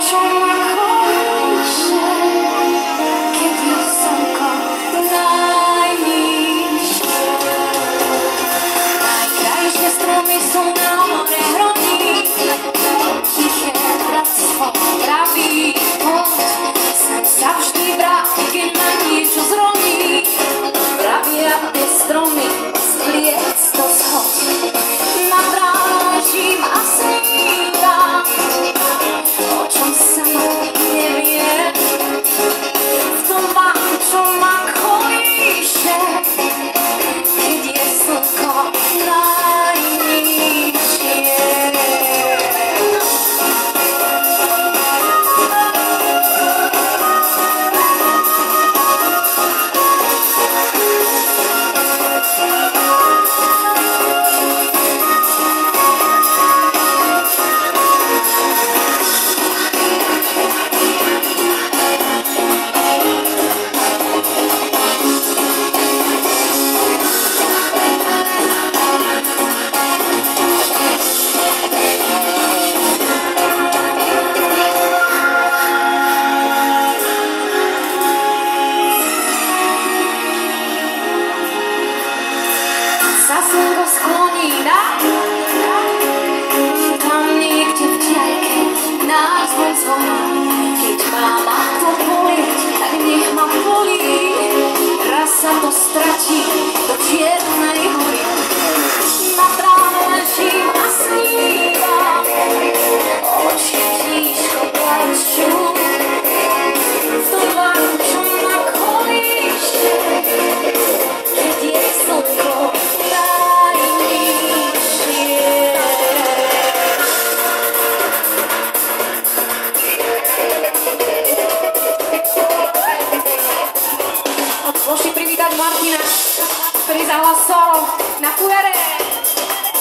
čo ma kolíše, keď je slnko najnižšie. Najkrajšie stromy sú na hore hrodí, tiché bratstvo praví hod. Sem sa vždy vráti, keď ma niečo zroní. Pravia tie stromy, spliec to schod. Nadrážim a snívam, o čom sama neviem. V tom váku, čo ma kolíše, keď je slnko najnižšie. Sa slnko skloní tam niekde v diaľke náš zvon zvona. Keď má to bolieť, tak nech ma bolí. Raz sa to stratí do čiernej hory. Nad ránom ležím a snívam, oči tížko plačú. V tom váku, čo ma kolíše, keď je slnko Môžete privítať Martina, ktorý zahlas solo na fujare.